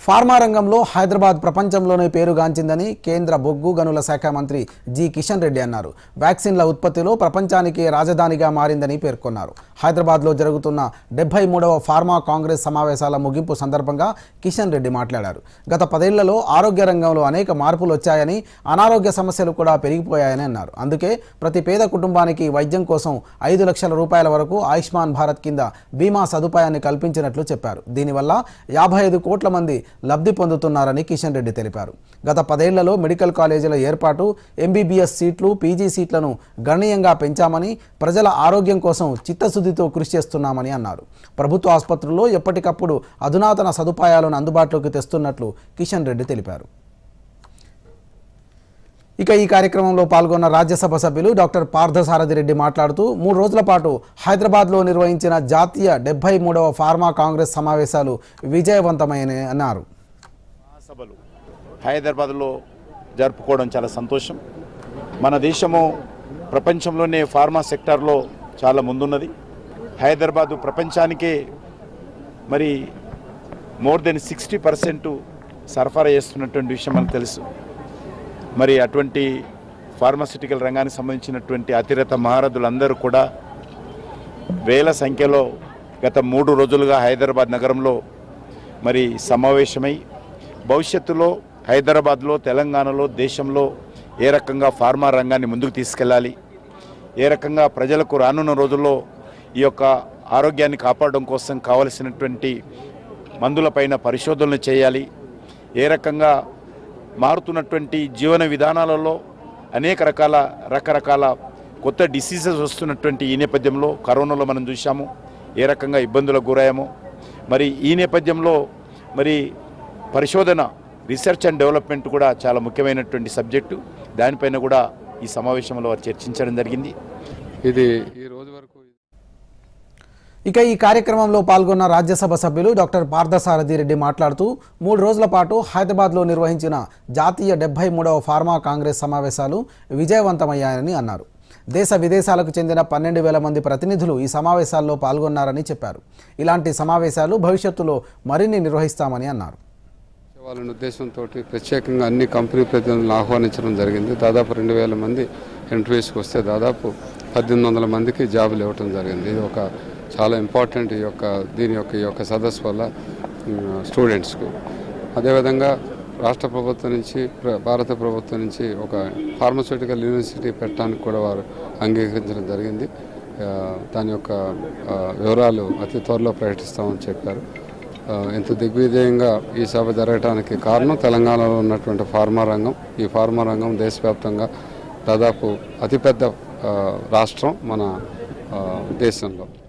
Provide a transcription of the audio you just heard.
Pharma రంగంలో హైదరాబాద్ ప్రపంచంలోనే పేరుగాంచిందని కేంద్ర బొగ్గు గనుల శాఖ మంత్రి జి కిషన్ రెడ్డి అన్నారు. వ్యాక్సిన్ల ఉత్పత్తిలో ప్రపంచానికి రాజధానిగా మారిందని పేర్కొన్నారు. హైదరాబాద్లో జరుగుతున్న 73వ ఫార్మా కాంగ్రెస్ సమావేశాల ముగింపు సందర్భంగా కిషన్ రెడ్డి మాట్లాడారు. గత 10 ఏళ్లలో ఆరోగ్య రంగంలో అనేక మార్పులు వచ్చాయని, అనారోగ్య సమస్యలు కూడా పెరిగిపోయాయని అన్నారు. అందుకే ప్రతి పేద కుటుంబానికి వైద్యం కోసం 5 లక్షల రూపాయల వరకు ఆయుష్మాన్ భారత్ కింద బీమా సదుపాయాన్ని కల్పించినట్లు చెప్పారు. దీనివల్ల 55 కోట్ల మంది లబ్ధి పొందుతున్నారని కిషన్ రెడ్డి తెలిపారు. గత 10 ఏళ్లలో మెడికల్ కాలేజీల ఏర్పాటు, ఎంబీబీఎస్ సీట్లు, పీజీ సీట్లను గణనీయంగా పెంచామని, ప్రజల ఆరోగ్యం కోసం చిత్తశుద్ధితో కృషి చేస్తున్నామని అన్నారు. ప్రభుత్వ ఆసుపత్రుల్లో ఎప్పటికప్పుడు అధునాతన సదుపాయాలను అందుబాటులోకి తెస్తున్నట్లు కిషన్ రెడ్డి తెలిపారు. ఇక ఈ కార్యక్రమంలో పాల్గొన్న రాజ్యసభ సభ్యులు డాక్టర్ పార్థసారథి రెడ్డి మాట్లాడుతూ 3 రోజుల పాటు హైదరాబాద్లో నిర్వహించిన జాతీయ 73వ ఫార్మా కాంగ్రెస్ సమావేశాలు విజయవంతమైనవి అన్నారు. సభలు హైదరాబాద్లో జరుపుకోవడం చాలా సంతోషం. మన దేశము ప్రపంచంలోనే ఫార్మా సెక్టార్లో చాలా ముందున్నది. హైదరాబాదు ప్రపంచానికే మరి మోర్ దెన్ 60% సరఫరా చేస్తున్నటువంటి విషయం మనకు తెలుసు. మరి అటువంటి ఫార్మాస్యూటికల్ రంగానికి సంబంధించినటువంటి అతిరథ మహారథులందరూ కూడా వేల సంఖ్యలో గత 3 రోజులుగా హైదరాబాద్ నగరంలో మరి సమావేశమై భవిష్యత్తులో హైదరాబాద్లో, తెలంగాణలో, దేశంలో ఏ రకంగా ఫార్మా రంగాన్ని ముందుకు తీసుకెళ్ళాలి, ఏ రకంగా ప్రజలకు రానున్న రోజుల్లో ఈ యొక్క ఆరోగ్యాన్ని కాపాడడం కోసం కావలసినటువంటి మందులపైన పరిశోధనలు చేయాలి, ఏ రకంగా మారుతున్నటువంటి జీవన విధానాలలో అనేక రకరకాల కొత్త డిసీజెస్ వస్తున్నటువంటి ఈ నేపథ్యంలో కరోనాలో మనం చూసాము ఏ రకంగా ఇబ్బందులకు గురయ్యామో. మరి ఈ నేపథ్యంలో మరి పరిశోధన, రీసెర్చ్ అండ్ డెవలప్మెంట్ కూడా చాలా ముఖ్యమైనటువంటి సబ్జెక్టు. దానిపైన కూడా ఈ సమావేశంలో చర్చించడం జరిగింది. ఇది ఈ రోజు వరకు. ఇక ఈ కార్యక్రమంలో పాల్గొన్న రాజ్యసభ సభ్యులు డాక్టర్ పార్థసారథి రెడ్డి మాట్లాడుతూ 3 రోజుల పాటు హైదరాబాద్లో నిర్వహించిన జాతీయ 73వ ఫార్మా కాంగ్రెస్ సమావేశాలు విజయవంతమయ్యాయని అన్నారు. దేశ విదేశాలకు చెందిన 12,000 మంది ప్రతినిధులు ఈ సమావేశాల్లో పాల్గొన్నారని చెప్పారు. ఇలాంటి సమావేశాలు భవిష్యత్తులో మరిన్ని నిర్వహిస్తామని అన్నారు. వాళ్ళ ఉద్దేశంతో ప్రత్యేకంగా అన్ని కంపెనీ ప్రతినిధులను ఆహ్వానించడం జరిగింది. దాదాపు 2,000 మంది ఇంటర్వ్యూస్కి వస్తే దాదాపు 1,800 మందికి జాబులు ఇవ్వడం జరిగింది. ఇది ఒక చాలా ఇంపార్టెంట్ ఈ యొక్క సదస్సు వల్ల స్టూడెంట్స్కు. అదేవిధంగా రాష్ట్ర ప్రభుత్వం నుంచి, భారత ప్రభుత్వం నుంచి ఒక ఫార్మాస్యూటికల్ యూనివర్సిటీ పెట్టడానికి కూడా వారు అంగీకరించడం జరిగింది. దాని యొక్క వివరాలు అతి త్వరలో ప్రకటిస్తామని చెప్పారు. ఇంత దిగ్విజయంగా ఈ సభ జరగడానికి కారణం తెలంగాణలో ఉన్నటువంటి ఫార్మా రంగం. ఈ ఫార్మా రంగం దేశవ్యాప్తంగా దాదాపు అతిపెద్ద రాష్ట్రం మన దేశంలో.